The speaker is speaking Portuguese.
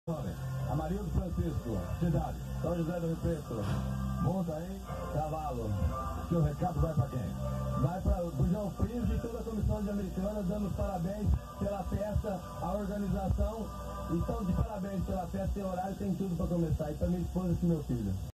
Amarildo Francisco, cidade, São José do Rio Preto. Monta aí, cavalo. Que o recado vai pra quem? Vai para o João Príncipe e toda a comissão de Americana, dando os parabéns pela festa, a organização. Então, de parabéns pela festa, tem horário, tem tudo para começar. E para minha esposa e meu filho.